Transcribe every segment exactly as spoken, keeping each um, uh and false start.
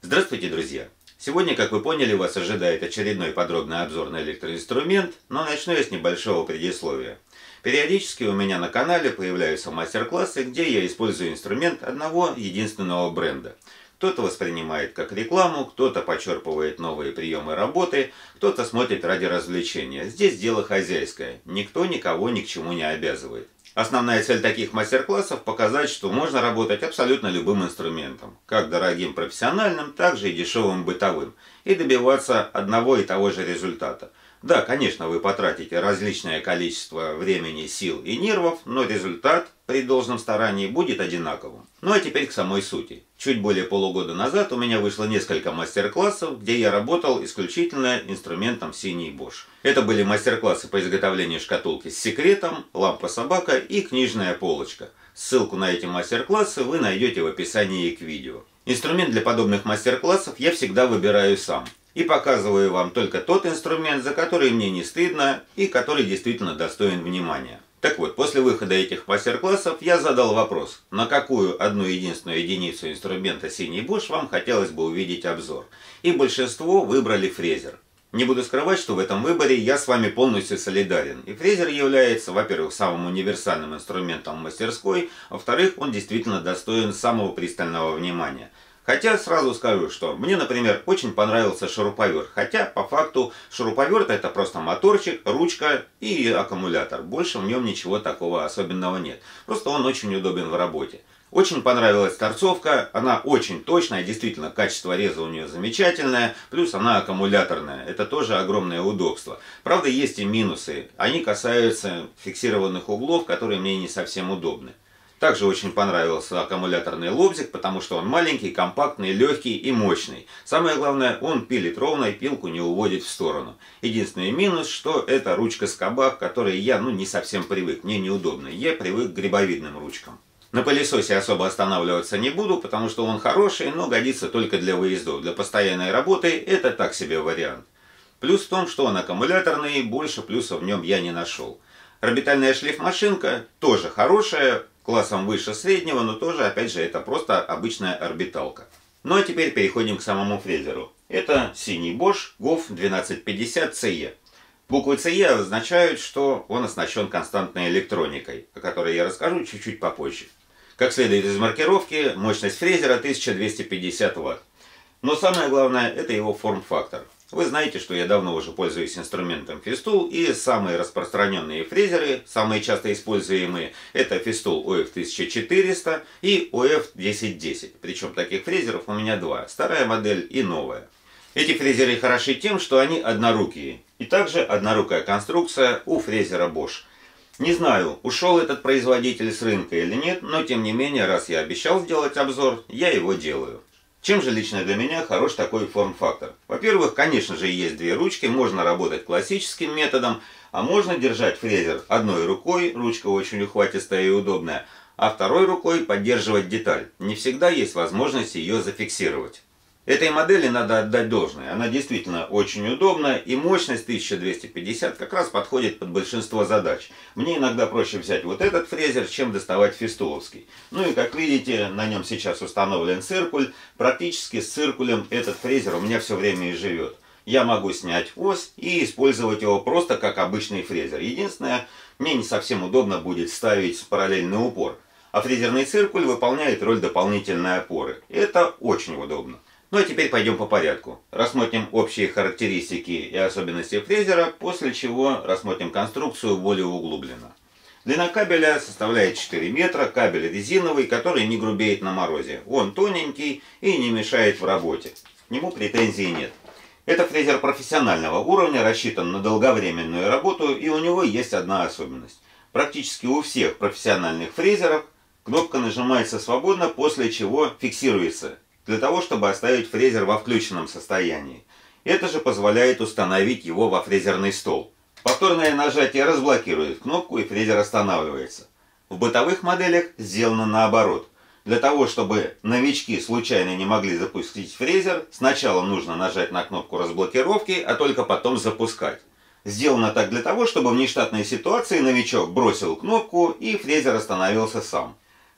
Здравствуйте, друзья! Сегодня, как вы поняли, вас ожидает очередной подробный обзор на электроинструмент, но начну я с небольшого предисловия. Периодически у меня на канале появляются мастер-классы, где я использую инструмент одного единственного бренда. Кто-то воспринимает как рекламу, кто-то почерпывает новые приемы работы, кто-то смотрит ради развлечения. Здесь дело хозяйское, никто никого ни к чему не обязывает. Основная цель таких мастер-классов – показать, что можно работать абсолютно любым инструментом, как дорогим профессиональным, так же и дешевым бытовым, и добиваться одного и того же результата. Да, конечно, вы потратите различное количество времени, сил и нервов, но результат при должном старании будет одинаковым. Ну а теперь к самой сути. Чуть более полугода назад у меня вышло несколько мастер-классов, где я работал исключительно инструментом синий Bosch. Это были мастер-классы по изготовлению шкатулки с секретом, лампа-собака и книжная полочка. Ссылку на эти мастер-классы вы найдете в описании к видео. Инструмент для подобных мастер-классов я всегда выбираю сам. И показываю вам только тот инструмент, за который мне не стыдно и который действительно достоин внимания. Так вот, после выхода этих мастер-классов я задал вопрос, на какую одну единственную единицу инструмента синий Bosch вам хотелось бы увидеть обзор. И большинство выбрали фрезер. Не буду скрывать, что в этом выборе я с вами полностью солидарен. И фрезер является, во-первых, самым универсальным инструментом в мастерской, а во-вторых, он действительно достоин самого пристального внимания. Хотя сразу скажу, что мне, например, очень понравился шуруповерт. Хотя, по факту, шуруповерт это просто моторчик, ручка и аккумулятор. Больше в нем ничего такого особенного нет. Просто он очень удобен в работе. Очень понравилась торцовка, она очень точная, действительно, качество реза у нее замечательное, плюс она аккумуляторная, это тоже огромное удобство. Правда, есть и минусы, они касаются фиксированных углов, которые мне не совсем удобны. Также очень понравился аккумуляторный лобзик, потому что он маленький, компактный, легкий и мощный. Самое главное, он пилит ровно и пилку не уводит в сторону. Единственный минус, что это ручка-скоба, к которой я ну, не совсем привык, мне неудобно. Я привык к грибовидным ручкам. На пылесосе особо останавливаться не буду, потому что он хороший, но годится только для выездов. Для постоянной работы это так себе вариант. Плюс в том, что он аккумуляторный, больше плюсов в нем я не нашел. Орбитальная шлифмашинка тоже хорошая, классом выше среднего, но тоже, опять же, это просто обычная орбиталка. Ну а теперь переходим к самому фрезеру. Это синий Bosch гоф двенадцать пятьдесят си и. Буквы си и означают, что он оснащен константной электроникой, о которой я расскажу чуть-чуть попозже. Как следует из маркировки, мощность фрезера тысяча двести пятьдесят ватт. Но самое главное, это его форм-фактор. Вы знаете, что я давно уже пользуюсь инструментом Festool, и самые распространенные фрезеры, самые часто используемые, это Festool о эф тысяча четыреста и о эф десять десять. Причем таких фрезеров у меня два, старая модель и новая. Эти фрезеры хороши тем, что они однорукие. И также однорукая конструкция у фрезера Bosch. Не знаю, ушел этот производитель с рынка или нет, но тем не менее, раз я обещал сделать обзор, я его делаю. Чем же лично для меня хорош такой форм-фактор? Во-первых, конечно же, есть две ручки, можно работать классическим методом, а можно держать фрезер одной рукой, ручка очень ухватистая и удобная, а второй рукой поддерживать деталь. Не всегда есть возможность ее зафиксировать. Этой модели надо отдать должное, она действительно очень удобна, и мощность тысяча двести пятьдесят как раз подходит под большинство задач. Мне иногда проще взять вот этот фрезер, чем доставать фестуловский. Ну и как видите, на нем сейчас установлен циркуль, практически с циркулем этот фрезер у меня все время и живет. Я могу снять ось и использовать его просто как обычный фрезер. Единственное, мне не совсем удобно будет ставить параллельный упор, а фрезерный циркуль выполняет роль дополнительной опоры. Это очень удобно. Ну а теперь пойдем по порядку. Рассмотрим общие характеристики и особенности фрезера, после чего рассмотрим конструкцию более углубленно. Длина кабеля составляет четыре метра, кабель резиновый, который не грубеет на морозе. Он тоненький и не мешает в работе. К нему претензий нет. Это фрезер профессионального уровня, рассчитан на долговременную работу, и у него есть одна особенность. Практически у всех профессиональных фрезеров кнопка нажимается свободно, после чего фиксируется, для того, чтобы оставить фрезер во включенном состоянии. Это же позволяет установить его во фрезерный стол. Повторное нажатие разблокирует кнопку, и фрезер останавливается. В бытовых моделях сделано наоборот. Для того, чтобы новички случайно не могли запустить фрезер, сначала нужно нажать на кнопку разблокировки, а только потом запускать. Сделано так для того, чтобы в нештатной ситуации новичок бросил кнопку, и фрезер остановился сам.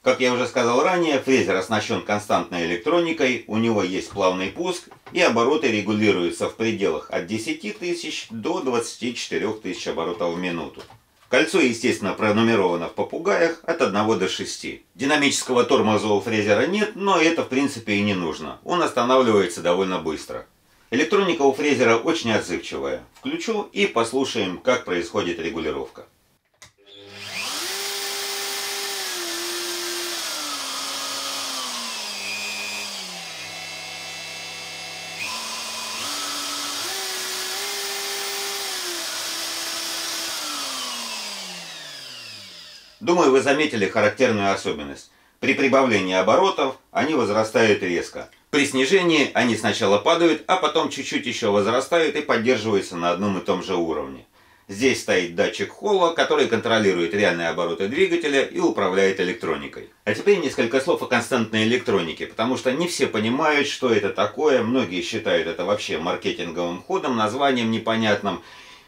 Как я уже сказал ранее, фрезер оснащен константной электроникой, у него есть плавный пуск, и обороты регулируются в пределах от десяти тысяч до двадцати четырёх тысяч оборотов в минуту. Кольцо, естественно, пронумеровано в попугаях от одного до шести. Динамического тормоза у фрезера нет, но это в принципе и не нужно. Он останавливается довольно быстро. Электроника у фрезера очень отзывчивая. Включу и послушаем, как происходит регулировка. Думаю, вы заметили характерную особенность. При прибавлении оборотов они возрастают резко. При снижении они сначала падают, а потом чуть-чуть еще возрастают и поддерживаются на одном и том же уровне. Здесь стоит датчик Холла, который контролирует реальные обороты двигателя и управляет электроникой. А теперь несколько слов о константной электронике, потому что не все понимают, что это такое. Многие считают это вообще маркетинговым ходом, названием непонятным.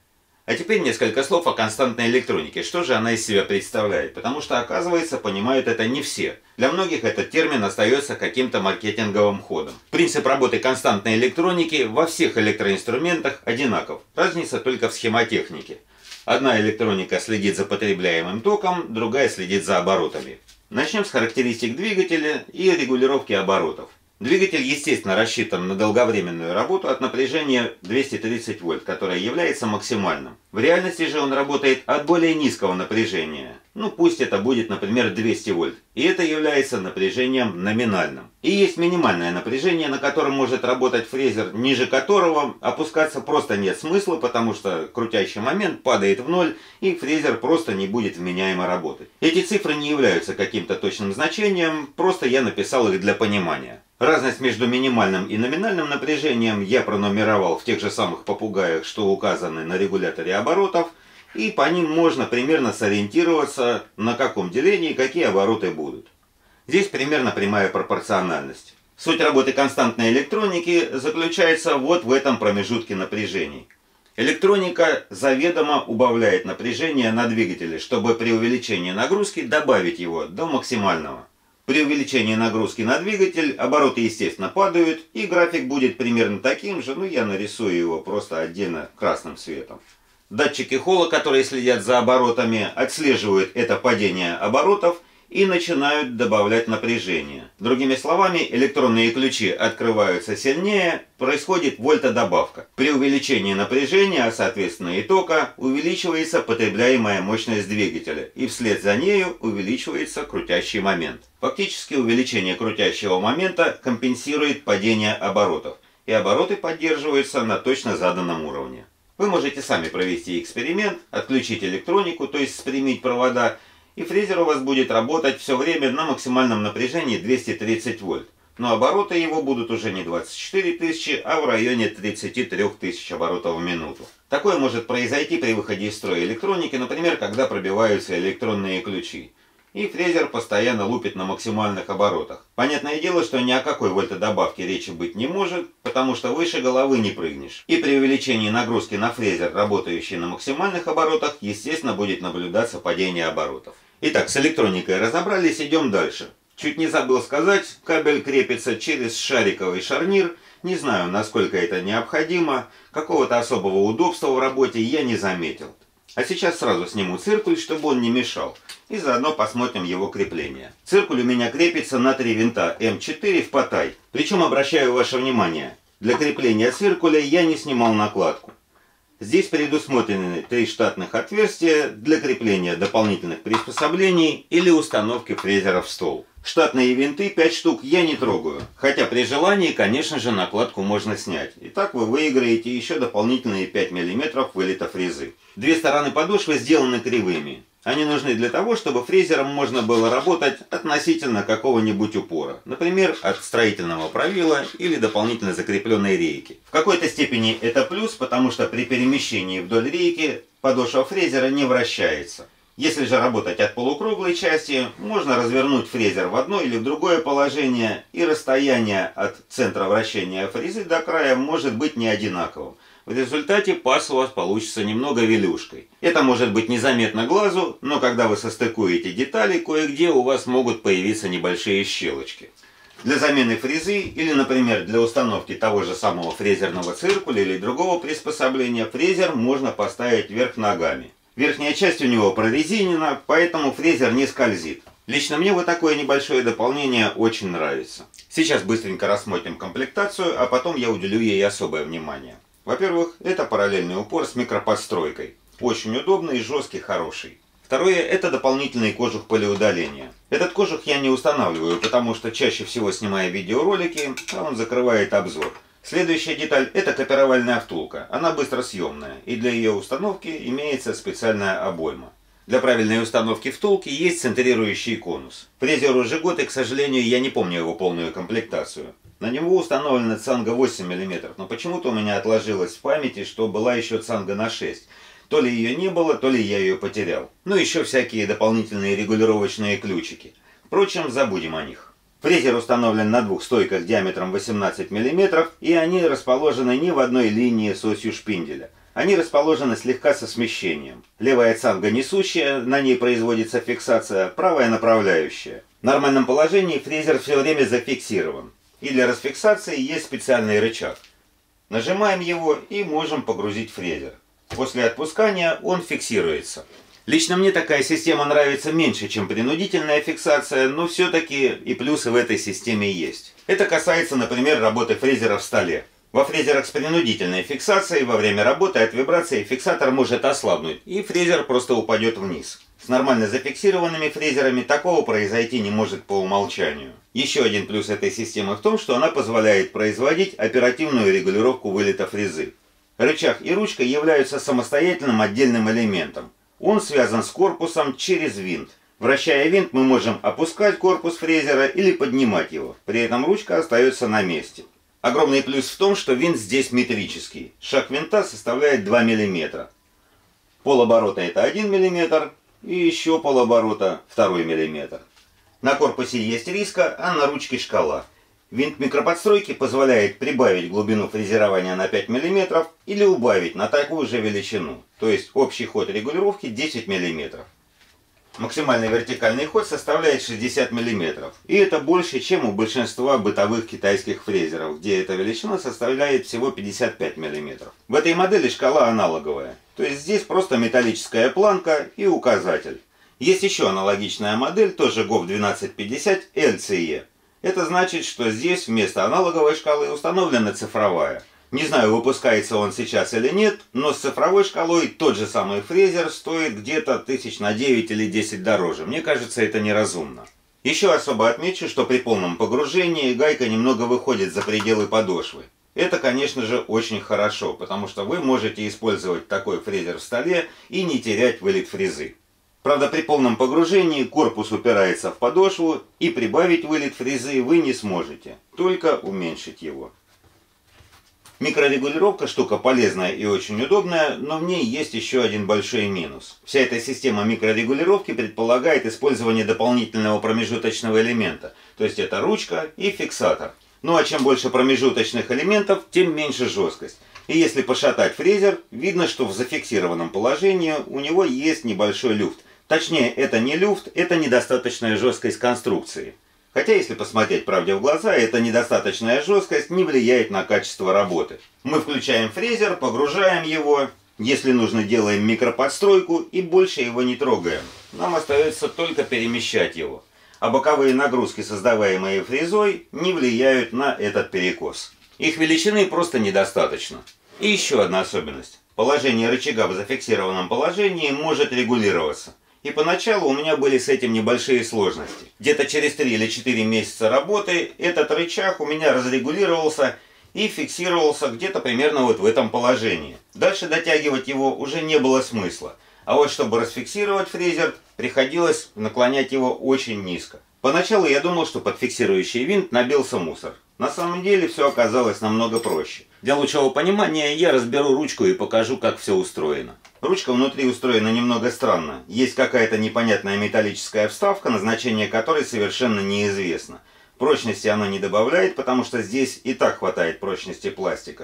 А теперь несколько слов о константной электронике. Что же она из себя представляет? Потому что, оказывается, понимают это не все. Для многих этот термин остается каким-то маркетинговым ходом. Принцип работы константной электроники во всех электроинструментах одинаков. Разница только в схемотехнике. Одна электроника следит за потребляемым током, другая следит за оборотами. Начнем с характеристик двигателя и регулировки оборотов. Двигатель, естественно, рассчитан на долговременную работу от напряжения двести тридцать вольт, которое является максимальным. В реальности же он работает от более низкого напряжения. Ну, пусть это будет, например, двести вольт. И это является напряжением номинальным. И есть минимальное напряжение, на котором может работать фрезер, ниже которого опускаться просто нет смысла, потому что крутящий момент падает в ноль, и фрезер просто не будет вменяемо работать. Эти цифры не являются каким-то точным значением, просто я написал их для понимания. Разность между минимальным и номинальным напряжением я пронумеровал в тех же самых попугаях, что указаны на регуляторе оборотов, и по ним можно примерно сориентироваться, на каком делении какие обороты будут. Здесь примерно прямая пропорциональность. Суть работы константной электроники заключается вот в этом промежутке напряжений. Электроника заведомо убавляет напряжение на двигателе, чтобы при увеличении нагрузки добавить его до максимального. При увеличении нагрузки на двигатель обороты, естественно, падают, и график будет примерно таким же, ну я нарисую его просто отдельно красным цветом. Датчики Холла, которые следят за оборотами, отслеживают это падение оборотов и начинают добавлять напряжение. Другими словами, электронные ключи открываются сильнее, происходит вольтодобавка. При увеличении напряжения, а соответственно и тока, увеличивается потребляемая мощность двигателя, и вслед за нею увеличивается крутящий момент. Фактически увеличение крутящего момента компенсирует падение оборотов, и обороты поддерживаются на точно заданном уровне. Вы можете сами провести эксперимент, отключить электронику, то есть спрямить провода, и фрезер у вас будет работать все время на максимальном напряжении двести тридцать вольт. Но обороты его будут уже не двадцать четыре тысячи, а в районе тридцати трёх тысяч оборотов в минуту. Такое может произойти при выходе из строя электроники, например, когда пробиваются электронные ключи. И фрезер постоянно лупит на максимальных оборотах. Понятное дело, что ни о какой вольтодобавке речи быть не может, потому что выше головы не прыгнешь. И при увеличении нагрузки на фрезер, работающий на максимальных оборотах, естественно, будет наблюдаться падение оборотов. Итак, с электроникой разобрались, идем дальше. Чуть не забыл сказать, кабель крепится через шариковый шарнир. Не знаю, насколько это необходимо, какого-то особого удобства в работе я не заметил. А сейчас сразу сниму циркуль, чтобы он не мешал. И заодно посмотрим его крепление. Циркуль у меня крепится на три винта эм четыре в потай. Причем обращаю ваше внимание, для крепления циркуля я не снимал накладку. Здесь предусмотрены три штатных отверстия для крепления дополнительных приспособлений или установки фрезера в стол. Штатные винты пять штук я не трогаю, хотя при желании, конечно же, накладку можно снять. И так вы выиграете еще дополнительные пять миллиметров вылета фрезы. Две стороны подошвы сделаны кривыми. Они нужны для того, чтобы фрезером можно было работать относительно какого-нибудь упора. Например, от строительного правила или дополнительно закрепленной рейки. В какой-то степени это плюс, потому что при перемещении вдоль рейки подошва фрезера не вращается. Если же работать от полукруглой части, можно развернуть фрезер в одно или в другое положение, и расстояние от центра вращения фрезы до края может быть не одинаковым. В результате паз у вас получится немного велюшкой. Это может быть незаметно глазу, но когда вы состыкуете детали, кое-где у вас могут появиться небольшие щелочки. Для замены фрезы или, например, для установки того же самого фрезерного циркуля или другого приспособления фрезер можно поставить вверх ногами. Верхняя часть у него прорезинена, поэтому фрезер не скользит. Лично мне вот такое небольшое дополнение очень нравится. Сейчас быстренько рассмотрим комплектацию, а потом я уделю ей особое внимание. Во-первых, это параллельный упор с микроподстройкой. Очень удобный, жесткий, хороший. Второе, это дополнительный кожух пылеудаления. Этот кожух я не устанавливаю, потому что чаще всего, снимая видеоролики, он закрывает обзор. Следующая деталь – это копировальная втулка. Она быстросъемная, и для ее установки имеется специальная обойма. Для правильной установки втулки есть центрирующий конус. Фрезеру Жиготы, к сожалению, я не помню его полную комплектацию. На него установлена цанга восемь миллиметров, но почему-то у меня отложилось в памяти, что была еще цанга на шесть. То ли ее не было, то ли я ее потерял. Ну еще всякие дополнительные регулировочные ключики. Впрочем, забудем о них. Фрезер установлен на двух стойках диаметром восемнадцать миллиметров, и они расположены не в одной линии с осью шпинделя. Они расположены слегка со смещением. Левая цанга несущая, на ней производится фиксация, правая направляющая. В нормальном положении фрезер все время зафиксирован. И для расфиксации есть специальный рычаг. Нажимаем его и можем погрузить фрезер. После отпускания он фиксируется. Лично мне такая система нравится меньше, чем принудительная фиксация, но все-таки и плюсы в этой системе есть. Это касается, например, работы фрезера в столе. Во фрезерах с принудительной фиксацией во время работы от вибрации фиксатор может ослабнуть, и фрезер просто упадет вниз. С нормально зафиксированными фрезерами такого произойти не может по умолчанию. Еще один плюс этой системы в том, что она позволяет производить оперативную регулировку вылета фрезы. Рычаг и ручка являются самостоятельным отдельным элементом. Он связан с корпусом через винт. Вращая винт, мы можем опускать корпус фрезера или поднимать его. При этом ручка остается на месте. Огромный плюс в том, что винт здесь метрический. Шаг винта составляет два миллиметра. Полоборота это один миллиметр и еще полоборота второй миллиметр. На корпусе есть риска, а на ручке шкала. Винт микроподстройки позволяет прибавить глубину фрезерования на пять миллиметров или убавить на такую же величину. То есть общий ход регулировки десять миллиметров. Максимальный вертикальный ход составляет шестьдесят миллиметров. И это больше, чем у большинства бытовых китайских фрезеров, где эта величина составляет всего пятьдесят пять миллиметров. В этой модели шкала аналоговая. То есть здесь просто металлическая планка и указатель. Есть еще аналогичная модель, тоже гоф двенадцать пятьдесят эл си и. Это значит, что здесь вместо аналоговой шкалы установлена цифровая. Не знаю, выпускается он сейчас или нет, но с цифровой шкалой тот же самый фрезер стоит где-то тысяч на девять или десять дороже. Мне кажется, это неразумно. Еще особо отмечу, что при полном погружении гайка немного выходит за пределы подошвы. Это, конечно же, очень хорошо, потому что вы можете использовать такой фрезер в столе и не терять вылет фрезы. Правда, при полном погружении корпус упирается в подошву, и прибавить вылет фрезы вы не сможете, только уменьшить его. Микрорегулировка штука полезная и очень удобная, но в ней есть еще один большой минус. Вся эта система микрорегулировки предполагает использование дополнительного промежуточного элемента, то есть это ручка и фиксатор. Ну а чем больше промежуточных элементов, тем меньше жесткость. И если пошатать фрезер, видно, что в зафиксированном положении у него есть небольшой люфт. Точнее, это не люфт, это недостаточная жесткость конструкции. Хотя, если посмотреть правде в глаза, эта недостаточная жесткость не влияет на качество работы. Мы включаем фрезер, погружаем его, если нужно, делаем микроподстройку и больше его не трогаем. Нам остается только перемещать его. А боковые нагрузки, создаваемые фрезой, не влияют на этот перекос. Их величины просто недостаточно. И еще одна особенность. Положение рычага в зафиксированном положении может регулироваться. И поначалу у меня были с этим небольшие сложности. Где-то через три или четыре месяца работы этот рычаг у меня разрегулировался и фиксировался где-то примерно вот в этом положении. Дальше дотягивать его уже не было смысла. А вот чтобы расфиксировать фрезер, приходилось наклонять его очень низко. Поначалу я думал, что под фиксирующий винт набился мусор. На самом деле все оказалось намного проще. Для лучшего понимания я разберу ручку и покажу, как все устроено. Ручка внутри устроена немного странно. Есть какая-то непонятная металлическая вставка, назначение которой совершенно неизвестно. Прочности она не добавляет, потому что здесь и так хватает прочности пластика.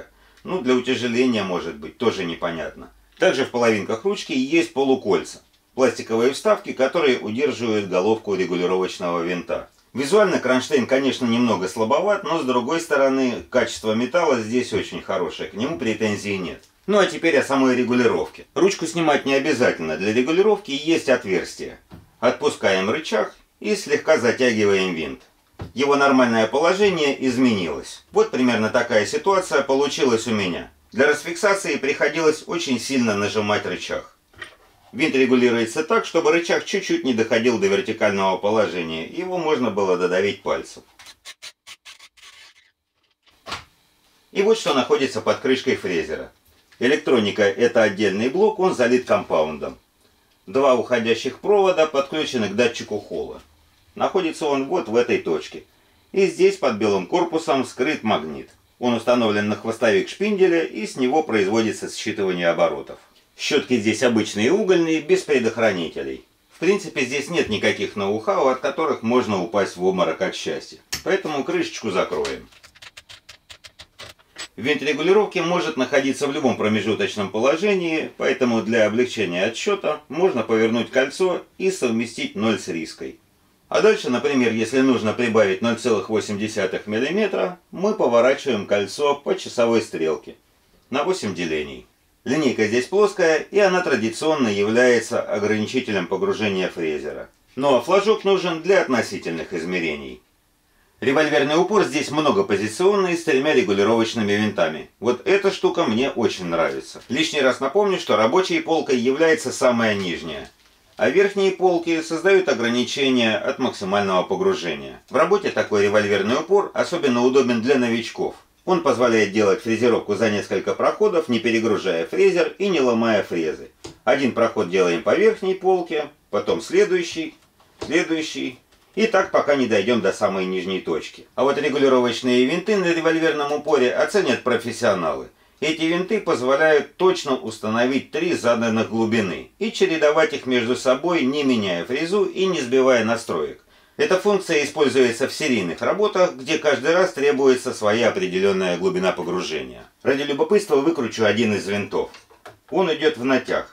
ну для утяжеления может быть, тоже непонятно. Также в половинках ручки есть полукольца, пластиковые вставки, которые удерживают головку регулировочного винта. Визуально кронштейн, конечно, немного слабоват, но с другой стороны, качество металла здесь очень хорошее, к нему претензий нет. Ну а теперь о самой регулировке. Ручку снимать не обязательно, для регулировки есть отверстие. Отпускаем рычаг и слегка затягиваем винт. Его нормальное положение изменилось. Вот примерно такая ситуация получилась у меня. Для расфиксации приходилось очень сильно нажимать рычаг. Винт регулируется так, чтобы рычаг чуть-чуть не доходил до вертикального положения. Его можно было додавить пальцем. И вот что находится под крышкой фрезера. Электроника — это отдельный блок, он залит компаундом. Два уходящих провода подключены к датчику холла. Находится он вот в этой точке. И здесь под белым корпусом скрыт магнит. Он установлен на хвостовик шпинделя, и с него производится считывание оборотов. Щетки здесь обычные угольные, без предохранителей. В принципе, здесь нет никаких ноу-хау, от которых можно упасть в обморок от счастья. Поэтому крышечку закроем. Винт регулировки может находиться в любом промежуточном положении, поэтому для облегчения отсчета можно повернуть кольцо и совместить ноль с риской. А дальше, например, если нужно прибавить ноль целых восемь десятых миллиметра, мы поворачиваем кольцо по часовой стрелке на восемь делений. Линейка здесь плоская, и она традиционно является ограничителем погружения фрезера. Ну а флажок нужен для относительных измерений. Револьверный упор здесь многопозиционный, с тремя регулировочными винтами. Вот эта штука мне очень нравится. Лишний раз напомню, что рабочей полкой является самая нижняя, а верхние полки создают ограничения от максимального погружения. В работе такой револьверный упор особенно удобен для новичков. Он позволяет делать фрезеровку за несколько проходов, не перегружая фрезер и не ломая фрезы. Один проход делаем по верхней полке, потом следующий, следующий. И так пока не дойдем до самой нижней точки. А вот регулировочные винты на револьверном упоре оценят профессионалы. Эти винты позволяют точно установить три заданных глубины и чередовать их между собой, не меняя фрезу и не сбивая настроек. Эта функция используется в серийных работах, где каждый раз требуется своя определенная глубина погружения. Ради любопытства выкручу один из винтов. Он идет в натяг.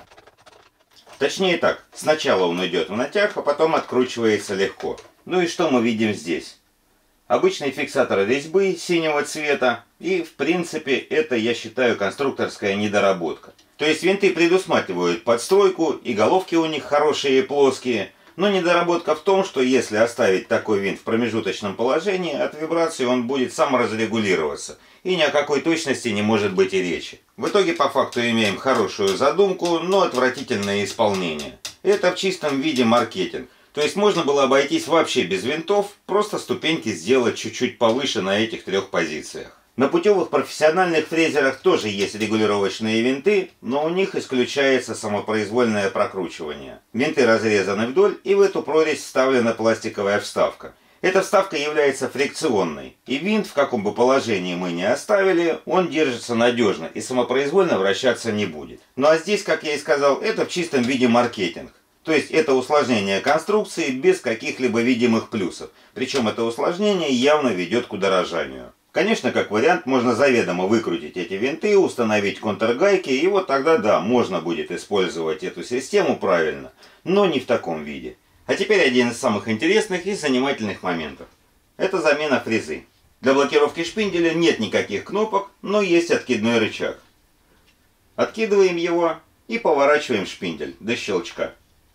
Точнее так, сначала он идет в натяг, а потом откручивается легко. Ну и что мы видим здесь? Обычный фиксатор резьбы синего цвета, и в принципе это, я считаю, конструкторская недоработка. То есть винты предусматривают подстройку, и головки у них хорошие и плоские, но недоработка в том, что если оставить такой винт в промежуточном положении, от вибрации он будет саморазрегулироваться, и ни о какой точности не может быть и речи. В итоге по факту имеем хорошую задумку, но отвратительное исполнение. Это в чистом виде маркетинг. То есть можно было обойтись вообще без винтов, просто ступеньки сделать чуть-чуть повыше на этих трех позициях. На путевых профессиональных фрезерах тоже есть регулировочные винты, но у них исключается самопроизвольное прокручивание. Винты разрезаны вдоль, и в эту прорезь вставлена пластиковая вставка. Эта вставка является фрикционной, и винт, в каком бы положении мы ни оставили, он держится надежно и самопроизвольно вращаться не будет. Ну а здесь, как я и сказал, это в чистом виде маркетинг. То есть это усложнение конструкции без каких-либо видимых плюсов. Причем это усложнение явно ведет к удорожанию. Конечно, как вариант, можно заведомо выкрутить эти винты, установить контргайки, и вот тогда да, можно будет использовать эту систему правильно, но не в таком виде. А теперь один из самых интересных и занимательных моментов. Это замена фрезы. Для блокировки шпинделя нет никаких кнопок, но есть откидной рычаг. Откидываем его и поворачиваем шпиндель до щелчка.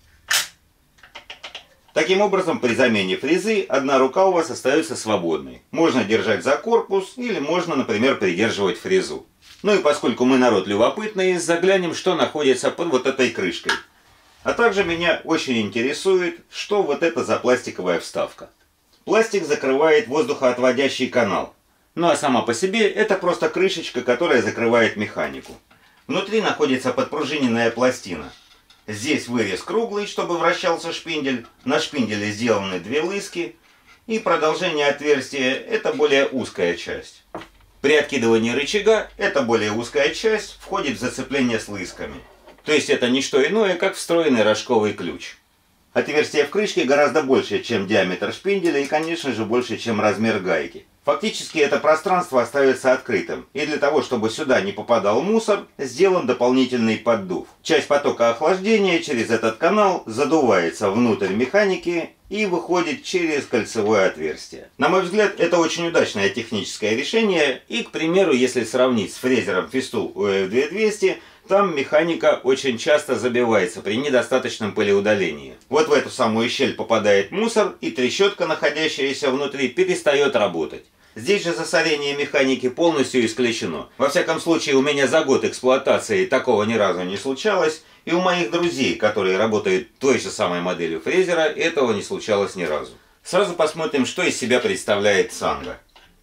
Таким образом, при замене фрезы одна рука у вас остается свободной. Можно держать за корпус или можно, например, придерживать фрезу. Ну и поскольку мы народ любопытный, заглянем, что находится под вот этой крышкой. А также меня очень интересует, что вот это за пластиковая вставка. Пластик закрывает воздухоотводящий канал. Ну а сама по себе это просто крышечка, которая закрывает механику. Внутри находится подпружиненная пластина. Здесь вырез круглый, чтобы вращался шпиндель. На шпинделе сделаны две лыски. И продолжение отверстия – это более узкая часть. При откидывании рычага эта более узкая часть входит в зацепление с лысками. То есть это не что иное, как встроенный рожковый ключ. Отверстие в крышке гораздо больше, чем диаметр шпинделя и, конечно же, больше, чем размер гайки. Фактически это пространство остается открытым, и для того, чтобы сюда не попадал мусор, сделан дополнительный поддув. Часть потока охлаждения через этот канал задувается внутрь механики и выходит через кольцевое отверстие. На мой взгляд, это очень удачное техническое решение, и, к примеру, если сравнить с фрезером Festool ю эф две двести, там механика очень часто забивается при недостаточном пылеудалении. Вот в эту самую щель попадает мусор, и трещотка, находящаяся внутри, перестает работать. Здесь же засорение механики полностью исключено. Во всяком случае, у меня за год эксплуатации такого ни разу не случалось, и у моих друзей, которые работают той же самой моделью фрезера, этого не случалось ни разу. Сразу посмотрим, что из себя представляет цанга.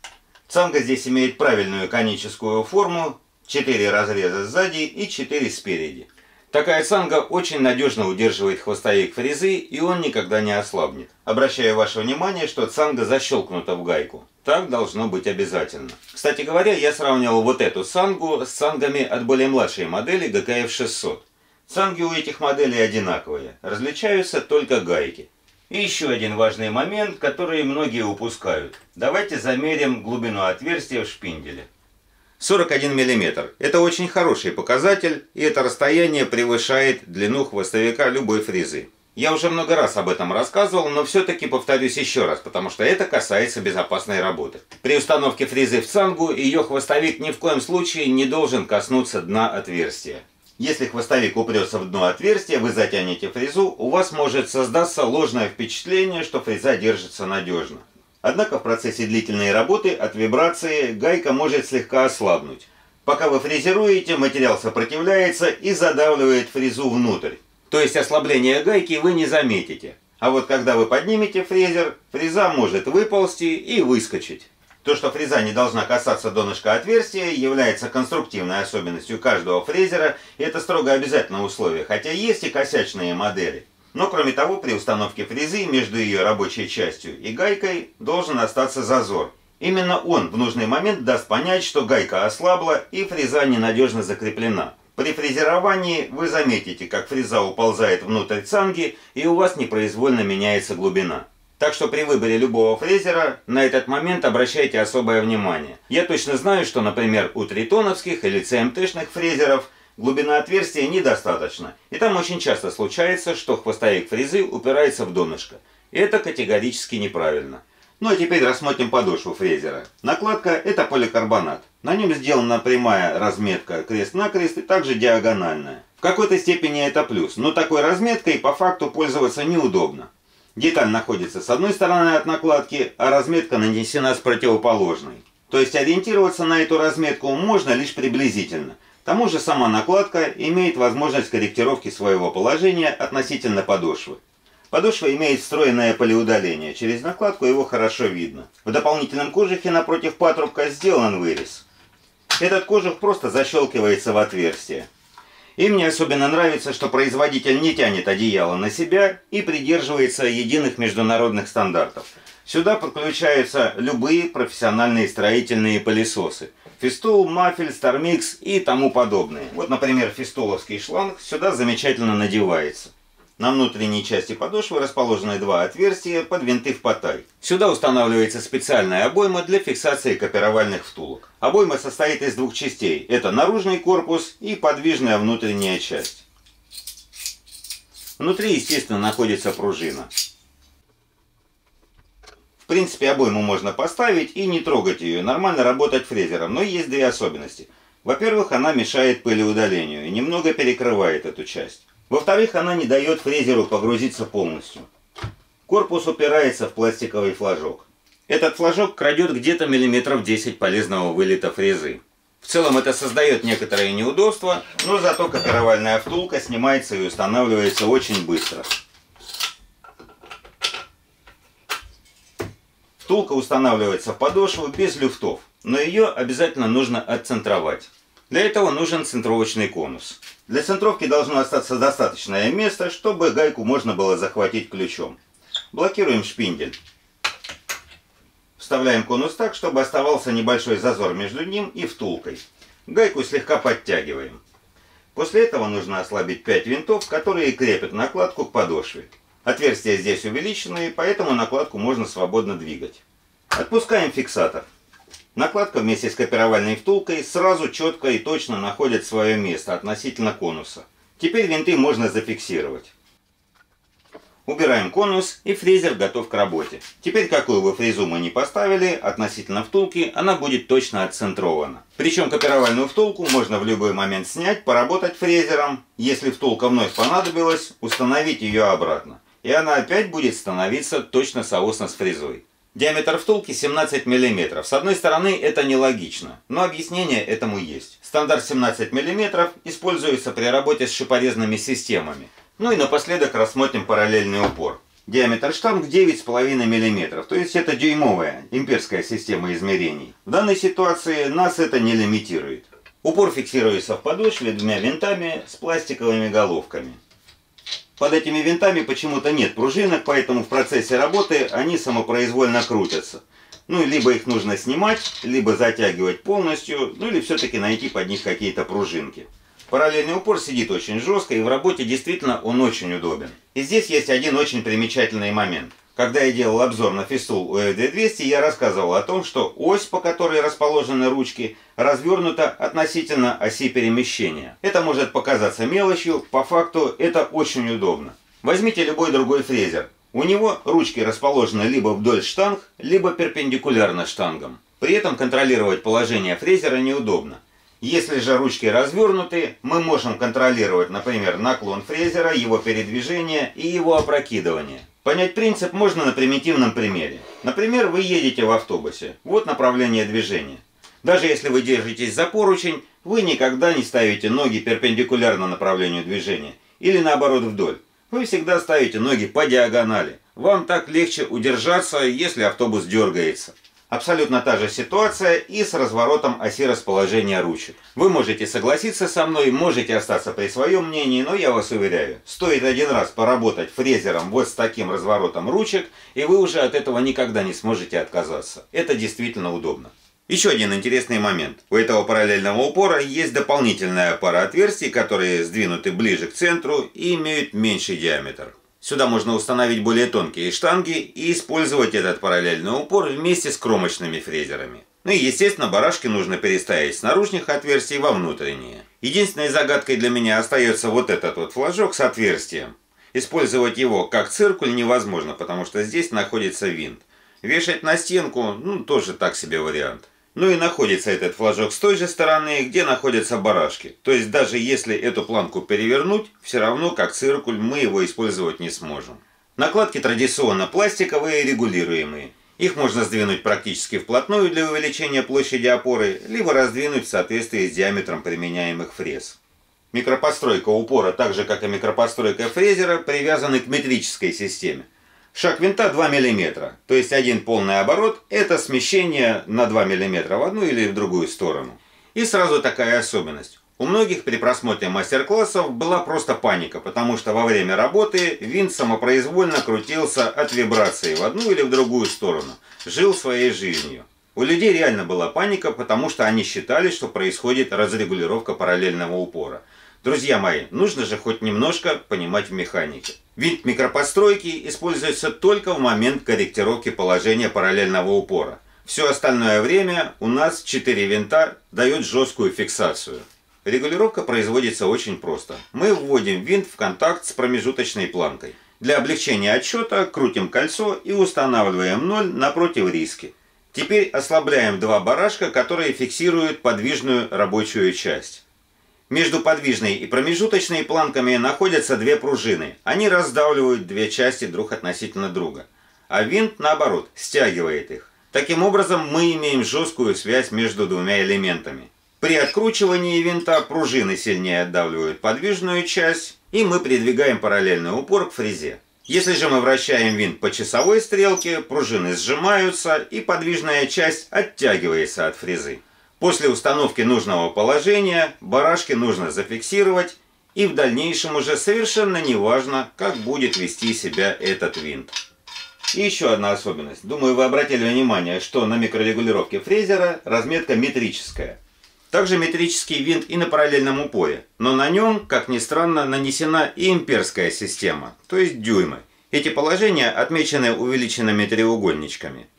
Цанга здесь имеет правильную коническую форму, четыре разреза сзади и четыре спереди. Такая цанга очень надежно удерживает хвостовик фрезы, и он никогда не ослабнет. Обращаю ваше внимание, что цанга защелкнута в гайку. Так должно быть обязательно. Кстати говоря, я сравнивал вот эту цангу с цангами от более младшей модели джи кей эф шестьсот. Цанги у этих моделей одинаковые, различаются только гайки. И еще один важный момент, который многие упускают. Давайте замерим глубину отверстия в шпинделе. сорок один миллиметр. Это очень хороший показатель, и это расстояние превышает длину хвостовика любой фрезы. Я уже много раз об этом рассказывал, но все-таки повторюсь еще раз, потому что это касается безопасной работы. При установке фрезы в цангу ее хвостовик ни в коем случае не должен коснуться дна отверстия. Если хвостовик упрется в дно отверстия, вы затянете фрезу, у вас может создаться ложное впечатление, что фреза держится надежно. Однако в процессе длительной работы от вибрации гайка может слегка ослабнуть. Пока вы фрезеруете, материал сопротивляется и задавливает фрезу внутрь. То есть ослабление гайки вы не заметите. А вот когда вы поднимете фрезер, фреза может выползти и выскочить. То, что фреза не должна касаться донышка отверстия, является конструктивной особенностью каждого фрезера, и это строго обязательное условие, хотя есть и косячные модели. Но кроме того, при установке фрезы между ее рабочей частью и гайкой должен остаться зазор. Именно он в нужный момент даст понять, что гайка ослабла и фреза ненадежно закреплена. При фрезеровании вы заметите, как фреза уползает внутрь цанги, и у вас непроизвольно меняется глубина. Так что при выборе любого фрезера на этот момент обращайте особое внимание. Я точно знаю, что, например, у тритоновских или си эм тэ-шных фрезеров глубина отверстия недостаточно, и там очень часто случается, что хвостовик фрезы упирается в донышко. Это категорически неправильно. Ну а теперь рассмотрим подошву фрезера. Накладка – это поликарбонат. На нем сделана прямая разметка крест-накрест и также диагональная. В какой-то степени это плюс, но такой разметкой по факту пользоваться неудобно. Деталь находится с одной стороны от накладки, а разметка нанесена с противоположной. То есть ориентироваться на эту разметку можно лишь приблизительно. К тому же сама накладка имеет возможность корректировки своего положения относительно подошвы. Подошва имеет встроенное пылеудаление, через накладку его хорошо видно. В дополнительном кожухе напротив патрубка сделан вырез. Этот кожух просто защелкивается в отверстие. И мне особенно нравится, что производитель не тянет одеяло на себя и придерживается единых международных стандартов. Сюда подключаются любые профессиональные строительные пылесосы. Festool, Mafel, Starmix и тому подобное. Вот, например, фестуловский шланг сюда замечательно надевается. На внутренней части подошвы расположены два отверстия под винты в потай. Сюда устанавливается специальная обойма для фиксации копировальных втулок. Обойма состоит из двух частей. Это наружный корпус и подвижная внутренняя часть. Внутри, естественно, находится пружина. В принципе, обойму можно поставить и не трогать ее, нормально работать фрезером, но есть две особенности. Во-первых, она мешает пылеудалению и немного перекрывает эту часть. Во-вторых, она не дает фрезеру погрузиться полностью. Корпус упирается в пластиковый флажок. Этот флажок крадет где-то миллиметров десять полезного вылета фрезы. В целом это создает некоторые неудобства, но зато копировальная втулка снимается и устанавливается очень быстро. Втулка устанавливается в подошву без люфтов, но ее обязательно нужно отцентровать. Для этого нужен центровочный конус. Для центровки должно остаться достаточное место, чтобы гайку можно было захватить ключом. Блокируем шпиндель. Вставляем конус так, чтобы оставался небольшой зазор между ним и втулкой. Гайку слегка подтягиваем. После этого нужно ослабить пять винтов, которые крепят накладку к подошве. Отверстия здесь увеличенные, поэтому накладку можно свободно двигать. Отпускаем фиксатор. Накладка вместе с копировальной втулкой сразу четко и точно находит свое место относительно конуса. Теперь винты можно зафиксировать. Убираем конус, и фрезер готов к работе. Теперь, какую бы фрезу мы ни поставили, относительно втулки, она будет точно отцентрована. Причем копировальную втулку можно в любой момент снять, поработать фрезером. Если втулка вновь понадобилась, установить ее обратно. И она опять будет становиться точно соосно с фрезой. Диаметр втулки семнадцать миллиметров. С одной стороны, это нелогично, но объяснение этому есть. Стандарт семнадцать миллиметров используется при работе с шипорезными системами. Ну и напоследок рассмотрим параллельный упор. Диаметр штанг девять с половиной миллиметров, то есть это дюймовая имперская система измерений. В данной ситуации нас это не лимитирует. Упор фиксируется в подошве двумя винтами с пластиковыми головками. Под этими винтами почему-то нет пружинок, поэтому в процессе работы они самопроизвольно крутятся. Ну, либо их нужно снимать, либо затягивать полностью, ну или все-таки найти под них какие-то пружинки. Параллельный упор сидит очень жестко, и в работе действительно он очень удобен. И здесь есть один очень примечательный момент. Когда я делал обзор на Festool у эф ди двести, я рассказывал о том, что ось, по которой расположены ручки, развернута относительно оси перемещения. Это может показаться мелочью, по факту это очень удобно. Возьмите любой другой фрезер. У него ручки расположены либо вдоль штанг, либо перпендикулярно штангам. При этом контролировать положение фрезера неудобно. Если же ручки развернуты, мы можем контролировать, например, наклон фрезера, его передвижение и его опрокидывание. Понять принцип можно на примитивном примере. Например, вы едете в автобусе. Вот направление движения. Даже если вы держитесь за поручень, вы никогда не ставите ноги перпендикулярно направлению движения. Или наоборот вдоль. Вы всегда ставите ноги по диагонали. Вам так легче удержаться, если автобус дергается. Абсолютно та же ситуация и с разворотом оси расположения ручек. Вы можете согласиться со мной, можете остаться при своем мнении, но я вас уверяю, стоит один раз поработать фрезером вот с таким разворотом ручек, и вы уже от этого никогда не сможете отказаться. Это действительно удобно. Еще один интересный момент. У этого параллельного упора есть дополнительная пара отверстий, которые сдвинуты ближе к центру и имеют меньший диаметр. Сюда можно установить более тонкие штанги и использовать этот параллельный упор вместе с кромочными фрезерами. Ну и естественно, барашки нужно переставить с наружных отверстий во внутренние. Единственной загадкой для меня остается вот этот вот флажок с отверстием. Использовать его как циркуль невозможно, потому что здесь находится винт. Вешать на стенку, ну тоже так себе вариант. Ну и находится этот флажок с той же стороны, где находятся барашки. То есть даже если эту планку перевернуть, все равно как циркуль мы его использовать не сможем. Накладки традиционно пластиковые и регулируемые. Их можно сдвинуть практически вплотную для увеличения площади опоры, либо раздвинуть в соответствии с диаметром применяемых фрез. Микропостройка упора, так же как и микропостройка фрезера, привязаны к метрической системе. Шаг винта два миллиметра, то есть один полный оборот – это смещение на два миллиметра в одну или в другую сторону. И сразу такая особенность. У многих при просмотре мастер-классов была просто паника, потому что во время работы винт самопроизвольно крутился от вибрации в одну или в другую сторону, жил своей жизнью. У людей реально была паника, потому что они считали, что происходит разрегулировка параллельного упора. Друзья мои, нужно же хоть немножко понимать в механике. Винт микропостройки используется только в момент корректировки положения параллельного упора. Все остальное время у нас четыре винта дают жесткую фиксацию. Регулировка производится очень просто. Мы вводим винт в контакт с промежуточной планкой. Для облегчения отсчета крутим кольцо и устанавливаем ноль напротив риски. Теперь ослабляем два барашка, которые фиксируют подвижную рабочую часть. Между подвижной и промежуточной планками находятся две пружины. Они раздавливают две части друг относительно друга. А винт, наоборот, стягивает их. Таким образом, мы имеем жесткую связь между двумя элементами. При откручивании винта пружины сильнее отдавливают подвижную часть, и мы придвигаем параллельный упор к фрезе. Если же мы вращаем винт по часовой стрелке, пружины сжимаются, и подвижная часть оттягивается от фрезы. После установки нужного положения барашки нужно зафиксировать, и в дальнейшем уже совершенно не важно, как будет вести себя этот винт. И еще одна особенность. Думаю, вы обратили внимание, что на микрорегулировке фрезера разметка метрическая. Также метрический винт и на параллельном упоре, но на нем, как ни странно, нанесена и имперская система, то есть дюймы. Эти положения отмечены увеличенными треугольничками.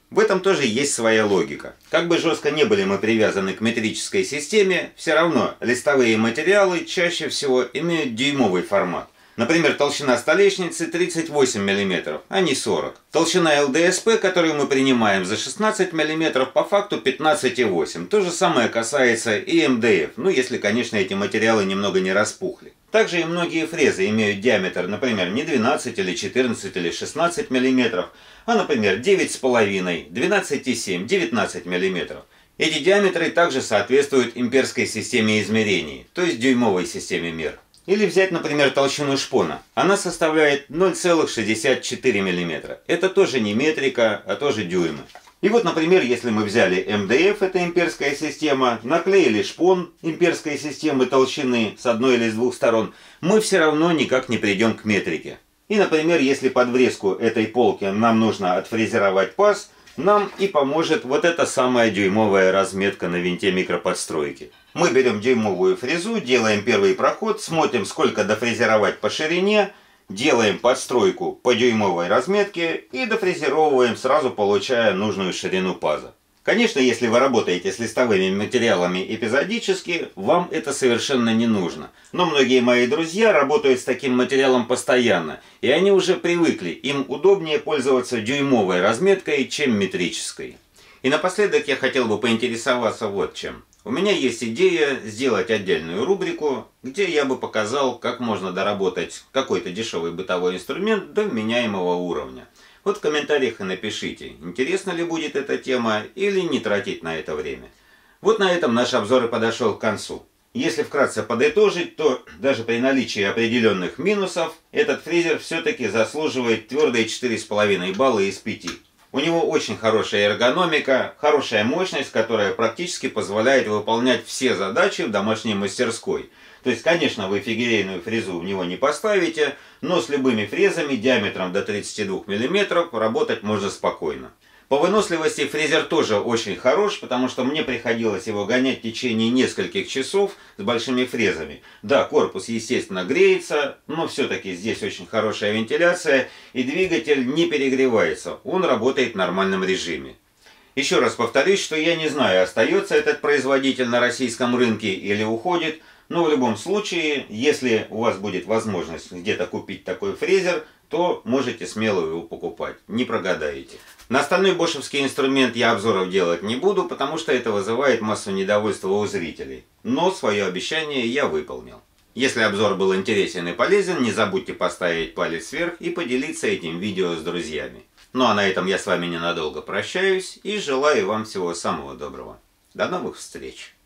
В этом тоже есть своя логика. Как бы жестко не были мы привязаны к метрической системе, все равно листовые материалы чаще всего имеют дюймовый формат. Например, толщина столешницы тридцать восемь миллиметров, а не сорок. Толщина эл дэ эс пэ, которую мы принимаем за шестнадцать миллиметров, по факту пятнадцать и восемь. То же самое касается и эм дэ эф, ну если, конечно, эти материалы немного не распухли. Также и многие фрезы имеют диаметр, например, не двенадцать или четырнадцать или шестнадцать миллиметров, а, например, девять с половиной, двенадцать и семь, девятнадцать миллиметров. Эти диаметры также соответствуют имперской системе измерений, то есть дюймовой системе мер. Или взять, например, толщину шпона. Она составляет ноль целых шестьдесят четыре сотых миллиметра. Это тоже не метрика, а тоже дюймы. И вот, например, если мы взяли эм дэ эф, это имперская система, наклеили шпон имперской системы толщины с одной или с двух сторон, мы все равно никак не придем к метрике. И, например, если под врезку этой полки нам нужно отфрезеровать паз, нам и поможет вот эта самая дюймовая разметка на винте микроподстройки. Мы берем дюймовую фрезу, делаем первый проход, смотрим, сколько дофрезеровать по ширине, делаем подстройку по дюймовой разметке и дофрезеровываем, сразу получая нужную ширину паза. Конечно, если вы работаете с листовыми материалами эпизодически, вам это совершенно не нужно. Но многие мои друзья работают с таким материалом постоянно, и они уже привыкли, им удобнее пользоваться дюймовой разметкой, чем метрической. И напоследок я хотел бы поинтересоваться вот чем. У меня есть идея сделать отдельную рубрику, где я бы показал, как можно доработать какой-то дешевый бытовой инструмент до вменяемого уровня. Вот в комментариях и напишите, интересна ли будет эта тема или не тратить на это время. Вот на этом наш обзор и подошел к концу. Если вкратце подытожить, то даже при наличии определенных минусов, этот фрезер все-таки заслуживает твердые четыре с половиной балла из пяти. У него очень хорошая эргономика, хорошая мощность, которая практически позволяет выполнять все задачи в домашней мастерской. То есть, конечно, вы фигурейную фрезу в него не поставите, но с любыми фрезами диаметром до тридцати двух миллиметров работать можно спокойно. По выносливости фрезер тоже очень хорош, потому что мне приходилось его гонять в течение нескольких часов с большими фрезами. Да, корпус, естественно, греется, но все-таки здесь очень хорошая вентиляция, и двигатель не перегревается, он работает в нормальном режиме. Еще раз повторюсь, что я не знаю, остается этот производитель на российском рынке или уходит, но в любом случае, если у вас будет возможность где-то купить такой фрезер, то можете смело его покупать, не прогадаете. На остальной бошевский инструмент я обзоров делать не буду, потому что это вызывает массу недовольства у зрителей. Но свое обещание я выполнил. Если обзор был интересен и полезен, не забудьте поставить палец вверх и поделиться этим видео с друзьями. Ну а на этом я с вами ненадолго прощаюсь и желаю вам всего самого доброго. До новых встреч!